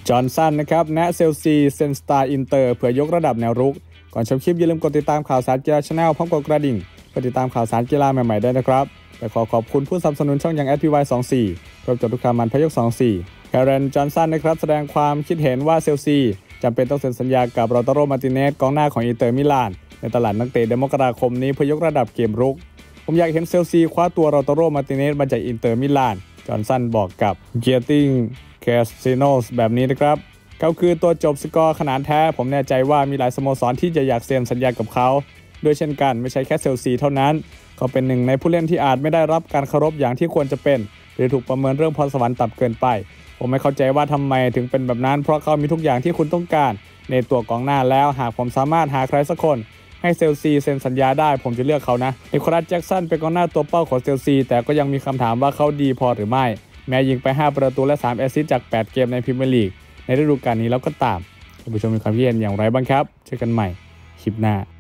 จอห์นสันนะครับแนะเซลซีเซนสตาร์อินเตอร์เพื่อยกระดับแนวรุกก่อนชมคลิปอย่าลืมกดติดตามข่าวสารกีฬาชาแนลพร้อมกดกระดิ่งเพื่อติดตามข่าวสารกีฬาใหม่ๆได้นะครับและขอบคุณผู้สนับสนุนช่องอย่าง SPY24 เพื่อจบทุกคำมันพยก24แคเรนจอห์นสันนะครับแสดงความคิดเห็นว่าเซลซีจำเป็นต้องเซ็นสัญญากับลาตาโรมาร์ติเนสกองหน้าของอินเตอร์มิลานในตลาดนักเตะเดือนมกราคมนี้เพื่อยกระดับเกมรุกผมอยากเห็นเซลซีคว้าตัวลาตาโรมาร์ติเนสมาจากอินเตอร์มิลานจอห์นสันบอกกับเกียร์ติงแคสซิโนสแบบนี้นะครับเขาคือตัวจบสกอร์ขนาดแท้ผมแน่ใจว่ามีหลายสโมสรที่จะอยากเซ็นสัญญากับเขาด้วยเช่นกันไม่ใช่แค่เชลซีเท่านั้นเขาเป็นหนึ่งในผู้เล่นที่อาจไม่ได้รับการเคารพอย่างที่ควรจะเป็นหรือถูกประเมินเรื่องพรสวรรค์ต่ำเกินไปผมไม่เข้าใจว่าทำไมถึงเป็นแบบนั้นเพราะเขามีทุกอย่างที่คุณต้องการในตัวกองหน้าแล้วหากผมสามารถหาใครสักคนให้เชลซีเซ็นสัญญาได้ผมจะเลือกเขานะนิโคลัสแจ็คสันเป็นกองหน้าตัวเป้าของเชลซีแต่ก็ยังมีคำถามว่าเขาดีพอหรือไม่แม้ยิงไป5ประตูและ3แอสซิสต์จาก8เกมในพรีเมียร์ลีกในฤดูกาลนี้แล้วก็ตามท่านผู้ชมมีความคิดเห็นอย่างไรบ้างครับเจอกันใหม่คลิปหน้า